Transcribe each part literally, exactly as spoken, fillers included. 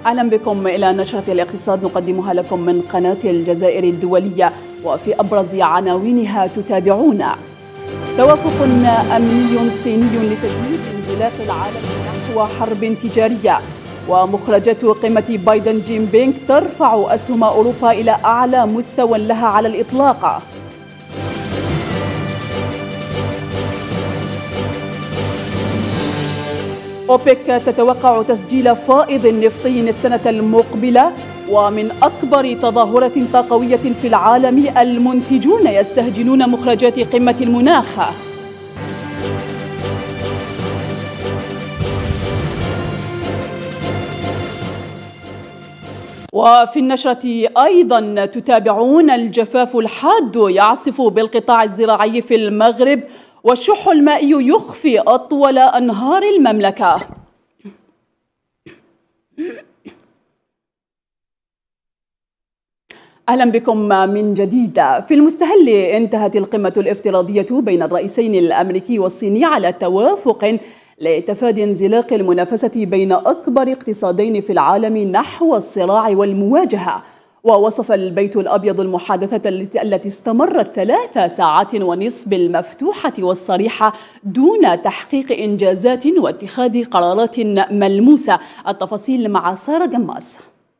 أهلا بكم إلى نشرة الاقتصاد نقدمها لكم من قناة الجزائر الدولية، وفي أبرز عناوينها تتابعون: توافق أمني صيني لتجنيب انزلاق العالم نحو حرب تجارية، ومخرجات قمة بايدن جين بينغ ترفع أسهم أوروبا إلى أعلى مستوى لها على الإطلاق. أوبك تتوقع تسجيل فائض نفطي السنة المقبلة، ومن أكبر تظاهرة طاقوية في العالم المنتجون يستهجنون مخرجات قمة المناخ. وفي النشرة أيضا تتابعون: الجفاف الحاد يعصف بالقطاع الزراعي في المغرب، والشح المائي يخفي أطول أنهار المملكة. أهلا بكم من جديد. في المستهل انتهت القمة الافتراضية بين الرئيسين الأمريكي والصيني على توافق لتفادي انزلاق المنافسة بين أكبر اقتصادين في العالم نحو الصراع والمواجهة. ووصف البيت الأبيض المحادثة التي استمرت ثلاث ساعات ونصف بالمفتوحة والصريحة دون تحقيق إنجازات واتخاذ قرارات ملموسة. التفاصيل مع سارة جماس.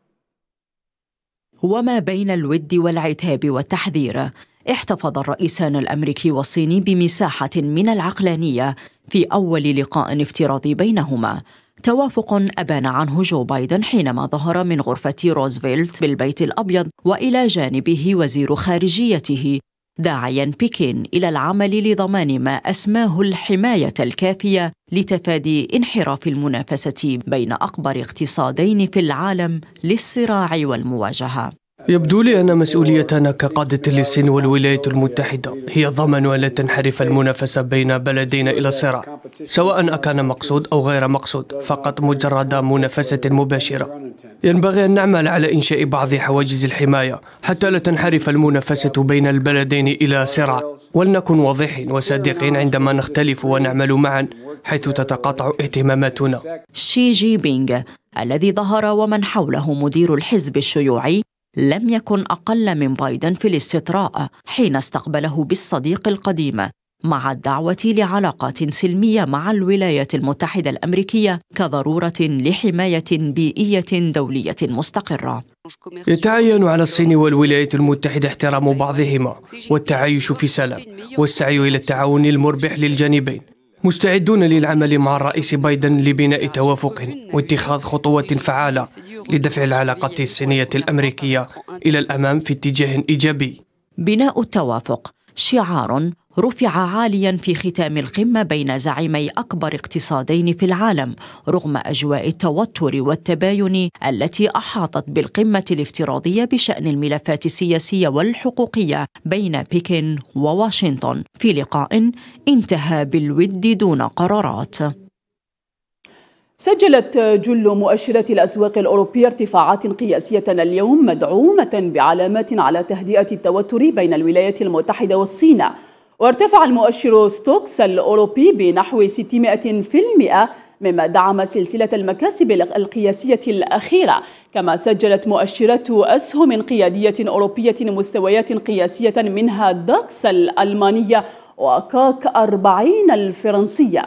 وما بين الود والعتاب والتحذير، احتفظ الرئيسان الأمريكي والصيني بمساحة من العقلانية في أول لقاء افتراضي بينهما، توافق أبان عنه جو بايدن حينما ظهر من غرفة روزفلت بالبيت الأبيض وإلى جانبه وزير خارجيته، داعياً بكين إلى العمل لضمان ما أسماه الحماية الكافية لتفادي انحراف المنافسة بين أكبر اقتصادين في العالم للصراع والمواجهة. يبدو لي أن مسؤوليتنا كقادة للصين والولايات المتحدة هي ضمان أن لا تنحرف المنافسة بين بلدين إلى صراع، سواء أكان مقصود أو غير مقصود، فقط مجرد منافسة مباشرة. ينبغي أن نعمل على إنشاء بعض حواجز الحماية حتى لا تنحرف المنافسة بين البلدين إلى صراع، ولنكن واضحين وصادقين عندما نختلف ونعمل معا حيث تتقاطع اهتماماتنا. شي جي بينغ الذي ظهر ومن حوله مدير الحزب الشيوعي لم يكن أقل من بايدن في الاستطراء حين استقبله بالصديق القديم، مع الدعوة لعلاقات سلمية مع الولايات المتحدة الأمريكية كضرورة لحماية بيئية دولية مستقرة. يتعين على الصين والولايات المتحدة احترام بعضهما والتعايش في سلام، والسعي إلى التعاون المربح للجانبين. مستعدون للعمل مع الرئيس بايدن لبناء توافق واتخاذ خطوات فعالة لدفع العلاقات الصينية الأمريكية إلى الأمام في اتجاه إيجابي. بناء التوافق شعار رفع عاليا في ختام القمة بين زعيمي أكبر اقتصادين في العالم، رغم أجواء التوتر والتباين التي أحاطت بالقمة الافتراضية بشأن الملفات السياسية والحقوقية بين بكين وواشنطن، في لقاء انتهى بالود دون قرارات. سجلت جل مؤشرات الأسواق الأوروبية ارتفاعات قياسية اليوم، مدعومة بعلامات على تهدئة التوتر بين الولايات المتحدة والصين. وارتفع المؤشر ستوكس الأوروبي بنحو ستمائة بالمئة، مما دعم سلسلة المكاسب القياسية الأخيرة. كما سجلت مؤشرات أسهم قيادية أوروبية مستويات قياسية، منها داكس الألمانية وكاك أربعين الفرنسية.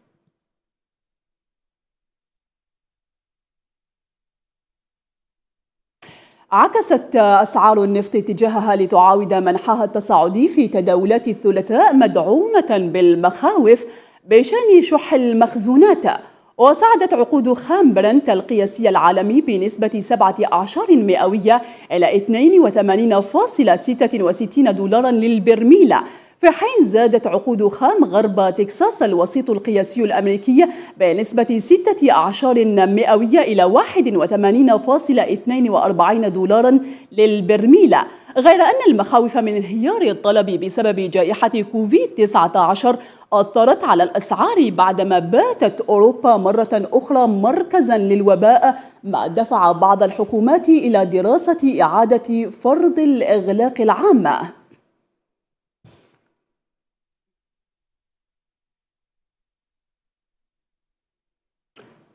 عكست أسعار النفط اتجاهها لتعاود منحها التصاعدي في تداولات الثلاثاء، مدعومة بالمخاوف بشأن شح المخزونات. وصعدت عقود خام برنت القياسي العالمي بنسبة سبعة أعشار مئوية إلى اثنين وثمانين فاصلة ستة وستين دولارا للبرميل، في حين زادت عقود خام غرب تكساس الوسيط القياسي الأمريكي بنسبة ستة أعشار مئوية إلى واحد وثمانين فاصلة اثنين وأربعين دولارا للبرميل. غير أن المخاوف من انهيار الطلب بسبب جائحة كوفيد تسعة عشر أثرت على الأسعار بعدما باتت أوروبا مرة أخرى مركزا للوباء، ما دفع بعض الحكومات إلى دراسة إعادة فرض الإغلاق العام.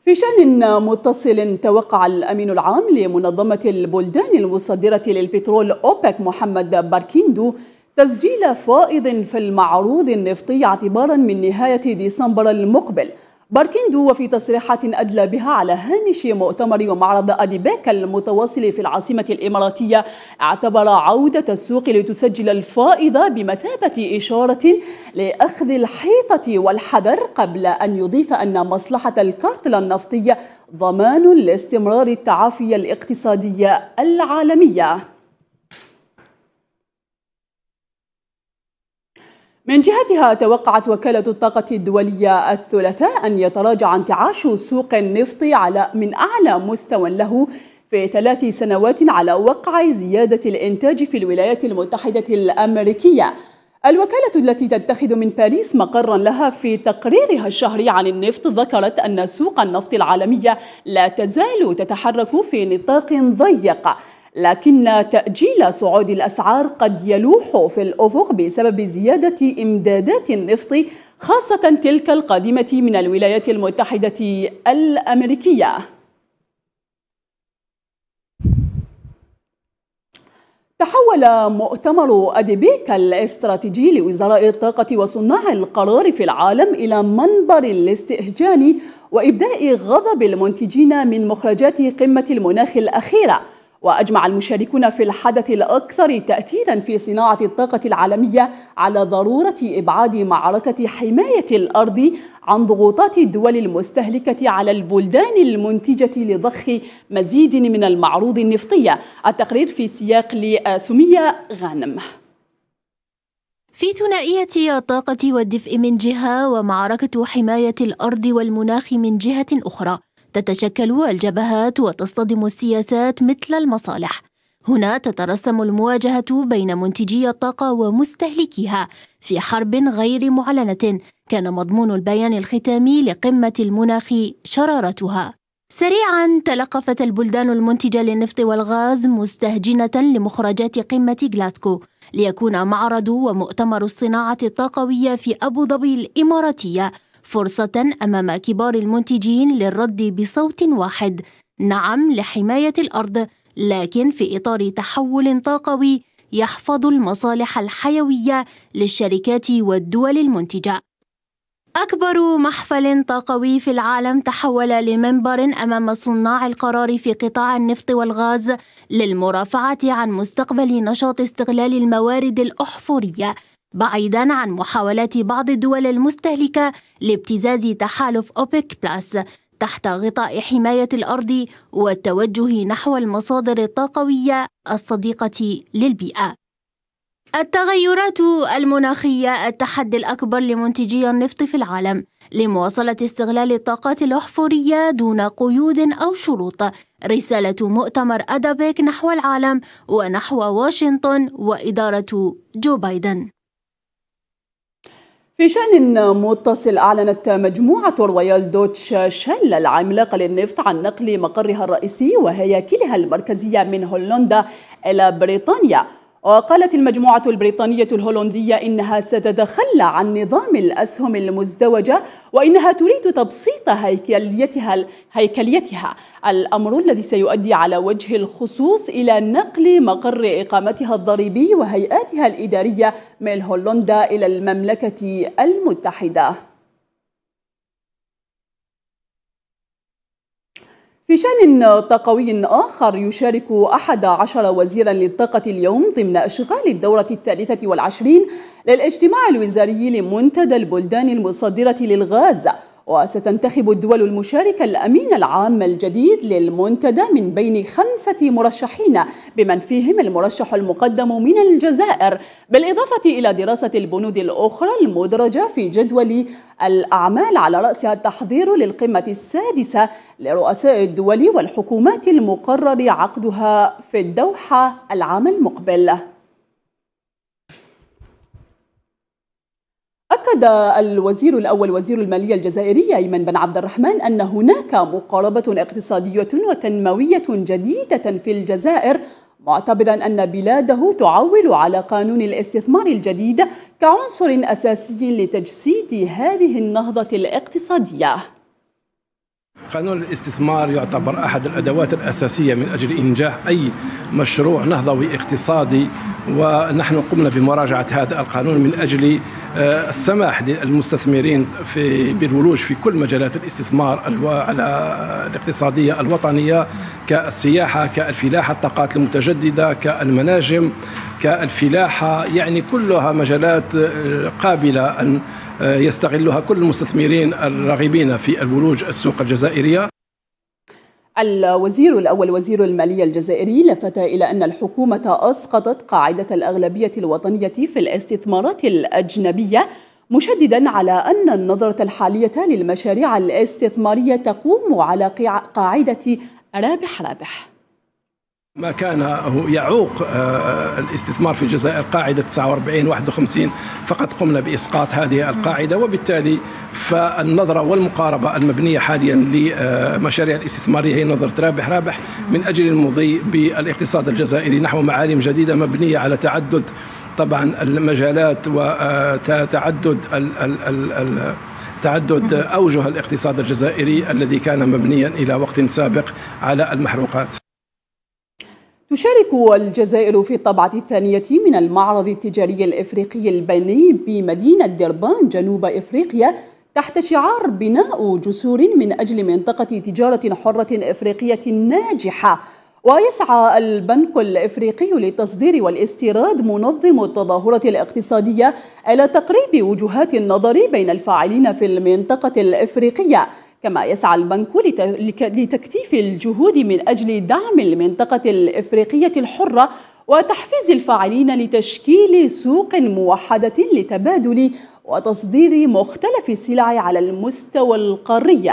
في شأن متصل، توقع الأمين العام لمنظمة البلدان المصدرة للبترول أوبك محمد باركيندو تسجيل فائض في المعروض النفطي اعتبارا من نهاية ديسمبر المقبل. باركيندو وفي تصريحات أدلى بها على هامش مؤتمر ومعرض أديبيك المتواصل في العاصمة الإماراتية اعتبر عودة السوق لتسجل الفائض بمثابة إشارة لأخذ الحيطة والحذر، قبل أن يضيف أن مصلحة الكارتل النفطي ضمان لاستمرار التعافي الاقتصادي العالمي. من جهتها، توقعت وكالة الطاقة الدولية الثلاثاء أن يتراجع انتعاش سوق النفط على من أعلى مستوى له في ثلاث سنوات على وقع زيادة الإنتاج في الولايات المتحدة الأمريكية. الوكالة التي تتخذ من باريس مقرا لها في تقريرها الشهري عن النفط ذكرت أن سوق النفط العالمية لا تزال تتحرك في نطاق ضيق، لكن تأجيل صعود الأسعار قد يلوح في الأفق بسبب زيادة إمدادات النفط، خاصة تلك القادمة من الولايات المتحدة الأمريكية. تحول مؤتمر أديبيك الاستراتيجي لوزراء الطاقة وصناع القرار في العالم إلى منبر الاستهجان وإبداء غضب المنتجين من مخرجات قمة المناخ الأخيرة. وأجمع المشاركون في الحدث الأكثر تأثيراً في صناعة الطاقة العالمية على ضرورة إبعاد معركة حماية الأرض عن ضغوطات الدول المستهلكة على البلدان المنتجة لضخ مزيد من المعروض النفطي. التقرير في سياق لسمية غانم. في ثنائية الطاقة والدفء من جهة ومعركة حماية الأرض والمناخ من جهة أخرى، تتشكل الجبهات وتصطدم السياسات مثل المصالح. هنا تترسم المواجهة بين منتجي الطاقة ومستهلكيها في حرب غير معلنة، كان مضمون البيان الختامي لقمة المناخ شرارتها. سريعاً تلقفت البلدان المنتجة للنفط والغاز مستهجنة لمخرجات قمة غلاسكو، ليكون معرض ومؤتمر الصناعة الطاقوية في أبو ظبي الإماراتية فرصة أمام كبار المنتجين للرد بصوت واحد: نعم لحماية الأرض، لكن في إطار تحول طاقوي يحفظ المصالح الحيوية للشركات والدول المنتجة. أكبر محفل طاقوي في العالم تحول لمنبر أمام صناع القرار في قطاع النفط والغاز للمرافعة عن مستقبل نشاط استغلال الموارد الأحفورية، بعيداً عن محاولات بعض الدول المستهلكة لابتزاز تحالف أوبك بلاس تحت غطاء حماية الأرض والتوجه نحو المصادر الطاقوية الصديقة للبيئة. التغيرات المناخية التحدي الأكبر لمنتجي النفط في العالم لمواصلة استغلال الطاقات الأحفورية دون قيود أو شروط. رسالة مؤتمر أديبيك نحو العالم ونحو واشنطن وإدارة جو بايدن. في شأن متصل، أعلنت مجموعة رويال دوتش شيل العملاقة للنفط عن نقل مقرها الرئيسي وهياكلها المركزية من هولندا إلى بريطانيا. وقالت المجموعة البريطانية الهولندية إنها ستتخلى عن نظام الأسهم المزدوجة وإنها تريد تبسيط هيكليتها, هيكليتها الأمر الذي سيؤدي على وجه الخصوص إلى نقل مقر إقامتها الضريبي وهيئاتها الإدارية من هولندا إلى المملكة المتحدة. في شأن طاقوي آخر، يشارك أحد عشر وزيرا للطاقة اليوم ضمن أشغال الدورة الثالثة والعشرين للاجتماع الوزاري لمنتدى البلدان المصدرة للغاز. وستنتخب الدول المشاركة الأمين العام الجديد للمنتدى من بين خمسة مرشحين، بمن فيهم المرشح المقدم من الجزائر، بالإضافة إلى دراسة البنود الأخرى المدرجة في جدول الأعمال على رأسها التحضير للقمة السادسة لرؤساء الدول والحكومات المقرر عقدها في الدوحة العام المقبل. أكد الوزير الأول وزير المالية الجزائري أيمن بن عبد الرحمن أن هناك مقاربة اقتصادية وتنموية جديدة في الجزائر، معتبرا أن بلاده تعول على قانون الاستثمار الجديد كعنصر أساسي لتجسيد هذه النهضة الاقتصادية. قانون الاستثمار يعتبر أحد الأدوات الأساسية من أجل إنجاح أي مشروع نهضوي اقتصادي، ونحن قمنا بمراجعة هذا القانون من أجل السماح للمستثمرين في بالولوج في كل مجالات الاستثمار الاقتصادية الوطنية، كالسياحة، كالفلاحة، الطاقات المتجددة، كالمناجم، كالفلاحة، يعني كلها مجالات قابلة أن يستغلها كل المستثمرين الراغبين في الولوج السوق الجزائرية. الوزير الأول وزير المالية الجزائري لفت إلى أن الحكومة أسقطت قاعدة الأغلبية الوطنية في الاستثمارات الأجنبية، مشددا على أن النظرة الحالية للمشاريع الاستثمارية تقوم على قاعدة رابح رابح. ما كان يعوق الاستثمار في الجزائر قاعدة تسعة وأربعين واحد وخمسين، فقد قمنا بإسقاط هذه القاعدة، وبالتالي فالنظرة والمقاربة المبنية حاليا لمشاريع الاستثمارية هي نظرة رابح رابح من أجل المضي بالاقتصاد الجزائري نحو معالم جديدة مبنية على تعدد طبعا المجالات وتعدد تعدد أوجه الاقتصاد الجزائري الذي كان مبنيا إلى وقت سابق على المحروقات. تشارك الجزائر في الطبعة الثانية من المعرض التجاري الإفريقي البيني بمدينة دربان جنوب إفريقيا تحت شعار بناء جسور من أجل منطقة تجارة حرة إفريقية ناجحة. ويسعى البنك الإفريقي للتصدير والاستيراد منظم التظاهرة الاقتصادية إلى تقريب وجهات النظر بين الفاعلين في المنطقة الإفريقية، كما يسعى البنك لتكثيف الجهود من أجل دعم المنطقة الإفريقية الحرة وتحفيز الفاعلين لتشكيل سوق موحدة لتبادل وتصدير مختلف السلع على المستوى القاري.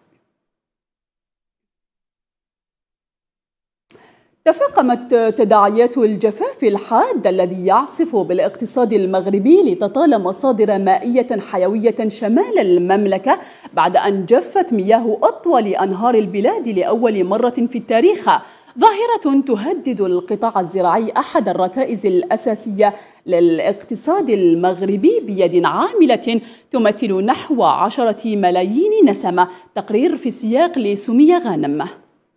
تفاقمت تداعيات الجفاف الحاد الذي يعصف بالاقتصاد المغربي لتطال مصادر مائية حيوية شمال المملكة بعد أن جفت مياه أطول أنهار البلاد لأول مرة في التاريخ، ظاهرة تهدد القطاع الزراعي أحد الركائز الأساسية للاقتصاد المغربي بيد عاملة تمثل نحو عشرة ملايين نسمة. تقرير في سياق لسمية غانم.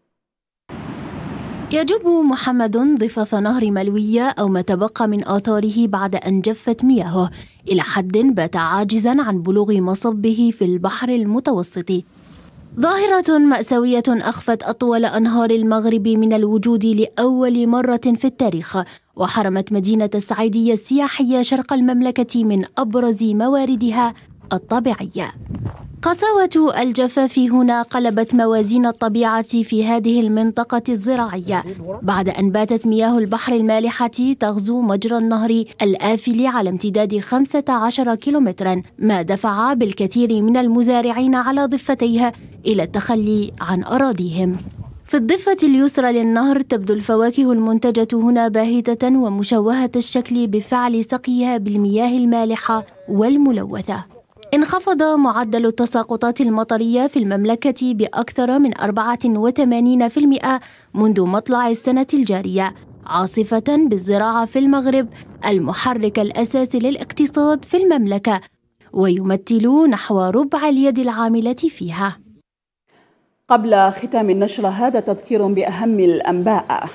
يجب محمد ضفاف نهر ملوية أو ما تبقى من آثاره بعد أن جفت مياهه إلى حد بات عاجزاً عن بلوغ مصبه في البحر المتوسط. ظاهرة مأساوية أخفت أطول أنهار المغرب من الوجود لأول مرة في التاريخ، وحرمت مدينة السعيدية السياحية شرق المملكة من أبرز مواردها الطبيعية. قساوة الجفاف هنا قلبت موازين الطبيعة في هذه المنطقة الزراعية بعد أن باتت مياه البحر المالحة تغزو مجرى النهر الآفل على امتداد خمسة عشر كيلومترا، ما دفع بالكثير من المزارعين على ضفتيها إلى التخلي عن أراضيهم. في الضفة اليسرى للنهر تبدو الفواكه المنتجة هنا باهتة ومشوهة الشكل بفعل سقيها بالمياه المالحة والملوثة. انخفض معدل التساقطات المطرية في المملكة بأكثر من أربعة وثمانين بالمئة منذ مطلع السنة الجارية، عاصفة بالزراعة في المغرب المحرك الأساسي للاقتصاد في المملكة، ويمثل نحو ربع اليد العاملة فيها. قبل ختام النشرة هذا تذكير بأهم الأنباء.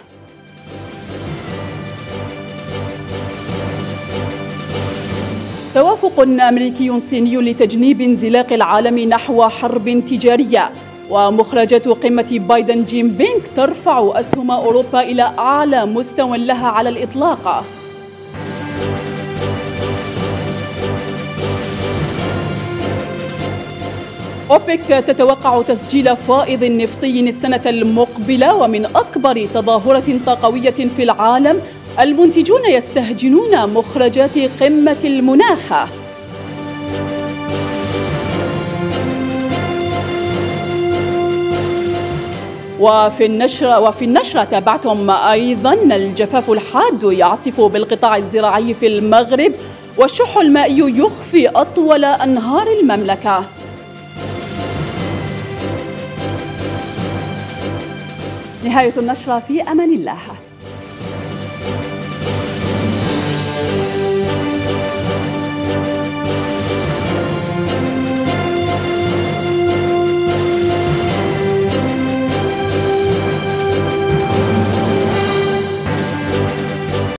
توافق أمريكي صيني لتجنيب انزلاق العالم نحو حرب تجارية، ومخرجات قمة بايدن جينبينغ ترفع أسهم أوروبا إلى أعلى مستوى لها على الإطلاق. أوبك تتوقع تسجيل فائض نفطي السنة المقبلة، ومن أكبر تظاهرة طاقوية في العالم المنتجون يستهجنون مخرجات قمة المناخ. وفي النشرة وفي النشرة تابعتم أيضا الجفاف الحاد يعصف بالقطاع الزراعي في المغرب، والشح المائي يخفي أطول أنهار المملكة. نهاية النشرة، في أمان الله.